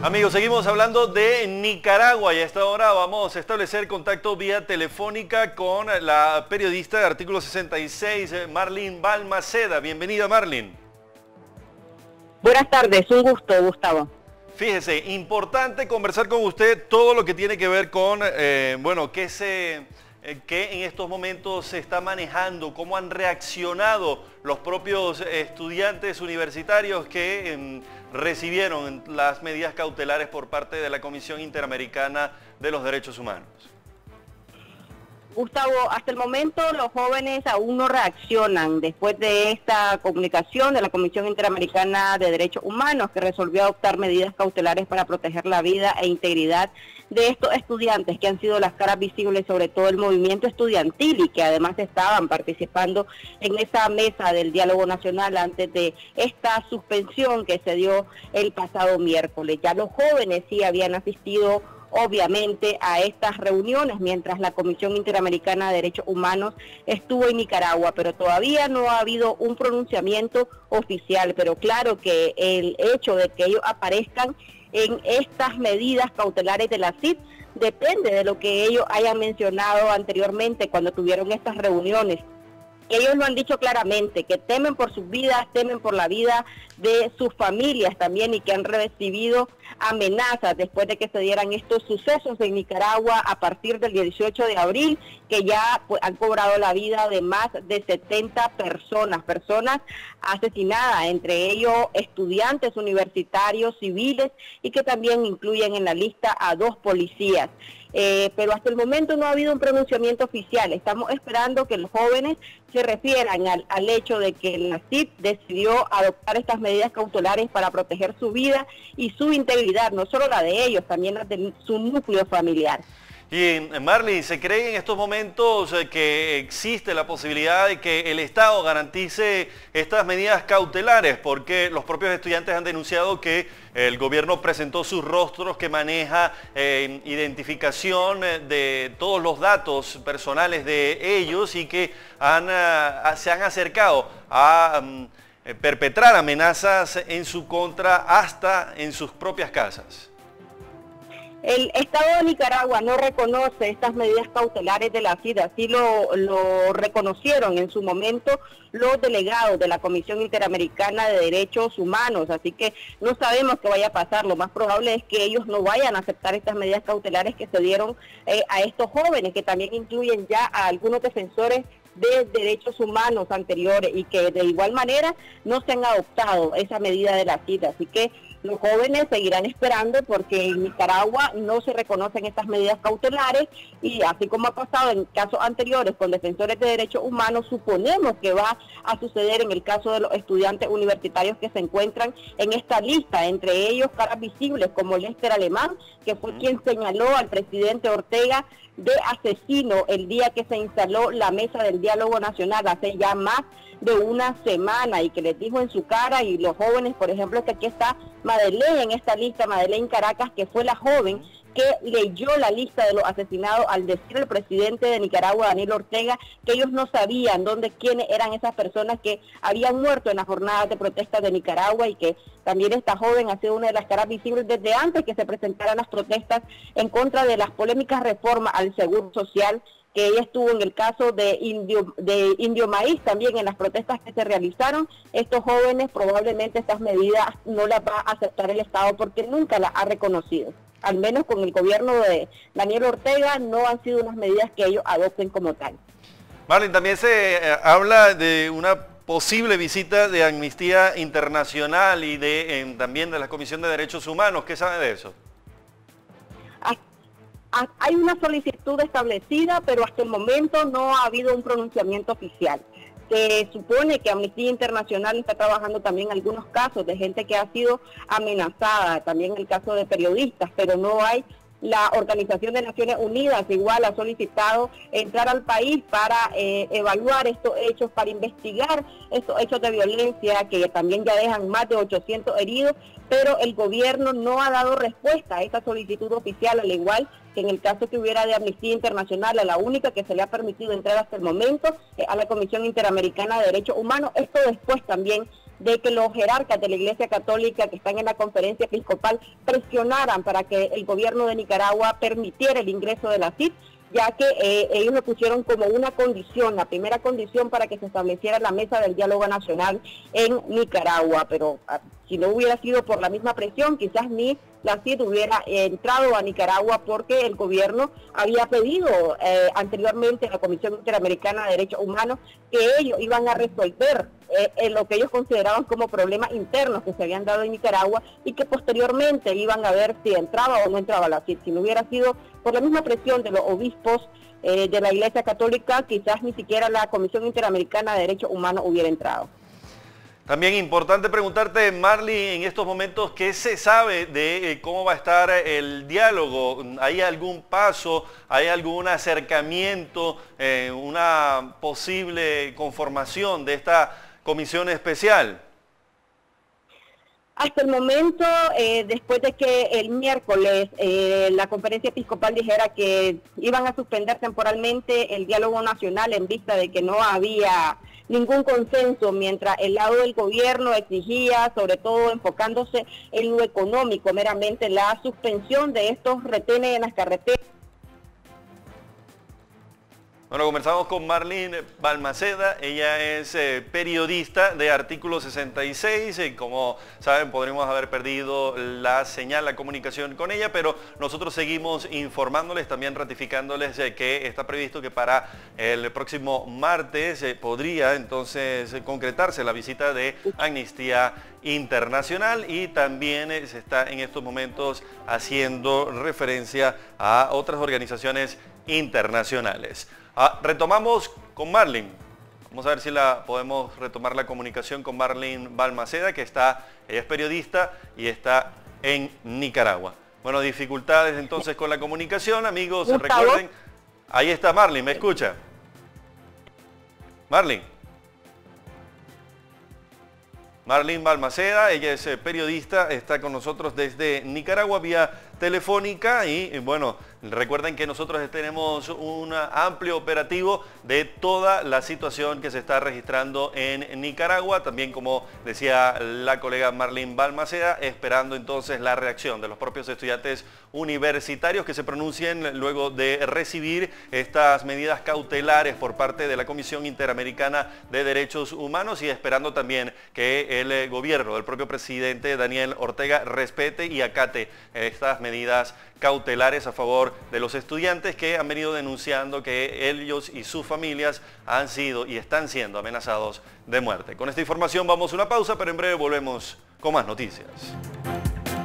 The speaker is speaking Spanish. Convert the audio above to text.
Amigos, seguimos hablando de Nicaragua y a esta hora vamos a establecer contacto vía telefónica con la periodista de Artículo 66, Marlene Balmaceda. Bienvenida, Marlene. Buenas tardes, un gusto, Gustavo. Fíjese, importante conversar con usted todo lo que tiene que ver con, qué en estos momentos se está manejando, cómo han reaccionado los propios estudiantes universitarios que recibieron las medidas cautelares por parte de la Comisión Interamericana de los Derechos Humanos. Gustavo, hasta el momento los jóvenes aún no reaccionan después de esta comunicación de la Comisión Interamericana de Derechos Humanos, que resolvió adoptar medidas cautelares para proteger la vida e integridad de estos estudiantes que han sido las caras visibles sobre todo el movimiento estudiantil y que además estaban participando en esa mesa del diálogo nacional antes de esta suspensión que se dio el pasado miércoles. Ya los jóvenes sí habían asistido obviamente a estas reuniones mientras la Comisión Interamericana de Derechos Humanos estuvo en Nicaragua, pero todavía no ha habido un pronunciamiento oficial, pero claro que el hecho de que ellos aparezcan en estas medidas cautelares de la CID depende de lo que ellos hayan mencionado anteriormente cuando tuvieron estas reuniones. Ellos lo han dicho claramente, que temen por sus vidas, temen por la vida de sus familias también y que han recibido amenazas después de que se dieran estos sucesos en Nicaragua a partir del 18 de abril, que ya han cobrado la vida de más de 70 personas asesinadas, entre ellos estudiantes universitarios, civiles y que también incluyen en la lista a 2 policías. Pero hasta el momento no ha habido un pronunciamiento oficial. Estamos esperando que los jóvenes se refieran al hecho de que la CID decidió adoptar estas medidas cautelares para proteger su vida y su integridad, no solo la de ellos, también la de su núcleo familiar. Y Marlene, ¿se cree en estos momentos que existe la posibilidad de que el Estado garantice estas medidas cautelares? Porque los propios estudiantes han denunciado que el gobierno presentó sus rostros, que maneja identificación de todos los datos personales de ellos y que se han acercado a perpetrar amenazas en su contra hasta en sus propias casas. El Estado de Nicaragua no reconoce estas medidas cautelares de la CID, así lo reconocieron en su momento los delegados de la Comisión Interamericana de Derechos Humanos, así que no sabemos qué vaya a pasar. Lo más probable es que ellos no vayan a aceptar estas medidas cautelares que se dieron a estos jóvenes, que también incluyen ya a algunos defensores de derechos humanos anteriores y que de igual manera no se han adoptado esa medida de la CID, así que los jóvenes seguirán esperando porque en Nicaragua no se reconocen estas medidas cautelares y así como ha pasado en casos anteriores con defensores de derechos humanos, suponemos que va a suceder en el caso de los estudiantes universitarios que se encuentran en esta lista, entre ellos caras visibles como Lester Alemán, que fue quien señaló al presidente Ortega de asesino el día que se instaló la mesa del diálogo nacional hace ya más de una semana y que les dijo en su cara, y los jóvenes, por ejemplo, que aquí está Madeleine en esta lista, Madeleine Caracas, que fue la joven que leyó la lista de los asesinados al decir el presidente de Nicaragua, Daniel Ortega, que ellos no sabían quiénes eran esas personas que habían muerto en las jornadas de protesta de Nicaragua y que también esta joven ha sido una de las caras visibles desde antes que se presentaran las protestas en contra de las polémicas reformas al Seguro Social, que ella estuvo en el caso de Indio Maíz, también en las protestas que se realizaron. Estos jóvenes probablemente estas medidas no las va a aceptar el Estado porque nunca las ha reconocido. Al menos con el gobierno de Daniel Ortega no han sido unas medidas que ellos adopten como tal. Marlene, también se habla de una posible visita de Amnistía Internacional y también de la Comisión de Derechos Humanos. ¿Qué sabe de eso? Hay una solicitud establecida, pero hasta el momento no ha habido un pronunciamiento oficial. Se supone que Amnistía Internacional está trabajando también en algunos casos de gente que ha sido amenazada, también el caso de periodistas, pero no hay. La Organización de Naciones Unidas igual ha solicitado entrar al país para evaluar estos hechos, para investigar estos hechos de violencia que también ya dejan más de 800 heridos, pero el gobierno no ha dado respuesta a esta solicitud oficial, al igual que en el caso que hubiera de Amnistía Internacional, a la única que se le ha permitido entrar hasta el momento a la Comisión Interamericana de Derechos Humanos. Esto después también de que los jerarcas de la Iglesia Católica que están en la conferencia episcopal presionaran para que el gobierno de Nicaragua permitiera el ingreso de la CID, ya que ellos lo pusieron como una condición, la primera condición para que se estableciera la mesa del diálogo nacional en Nicaragua, pero si no hubiera sido por la misma presión, quizás ni la CID hubiera entrado a Nicaragua, porque el gobierno había pedido anteriormente a la Comisión Interamericana de Derechos Humanos que ellos iban a resolver lo que ellos consideraban como problemas internos que se habían dado en Nicaragua y que posteriormente iban a ver si entraba o no entraba la CID. Si no hubiera sido por la misma presión de los obispos de la Iglesia Católica, quizás ni siquiera la Comisión Interamericana de Derechos Humanos hubiera entrado. También importante preguntarte, Marley, en estos momentos, ¿qué se sabe de cómo va a estar el diálogo? ¿Hay algún paso, hay algún acercamiento, una posible conformación de esta comisión especial? Hasta el momento, después de que el miércoles la conferencia episcopal dijera que iban a suspender temporalmente el diálogo nacional en vista de que no había ningún consenso, mientras el lado del gobierno exigía, sobre todo enfocándose en lo económico, meramente la suspensión de estos retenes en las carreteras. Bueno, conversamos con Marlene Balmaceda, ella es periodista de Artículo 66, como saben podríamos haber perdido la señal, la comunicación con ella, pero nosotros seguimos informándoles, también ratificándoles que está previsto que para el próximo martes podría entonces concretarse la visita de Amnistía Internacional, y también se está en estos momentos haciendo referencia a otras organizaciones internacionales. Retomamos con Marlene. Vamos a ver si podemos retomar la comunicación con Marlene Balmaceda, que ella es periodista y está en Nicaragua. Bueno, dificultades entonces con la comunicación, amigos, recuerden. Ahí está Marlene, ¿me escucha? Marlene Balmaceda, ella es periodista, está con nosotros desde Nicaragua vía telefónica, y bueno, recuerden que nosotros tenemos un amplio operativo de toda la situación que se está registrando en Nicaragua, también como decía la colega Marlene Balmaceda, esperando entonces la reacción de los propios estudiantes universitarios que se pronuncien luego de recibir estas medidas cautelares por parte de la Comisión Interamericana de Derechos Humanos, y esperando también que el gobierno del propio presidente Daniel Ortega respete y acate estas medidas cautelares a favor de los estudiantes que han venido denunciando que ellos y sus familias han sido y están siendo amenazados de muerte. Con esta información vamos a una pausa, pero en breve volvemos con más noticias.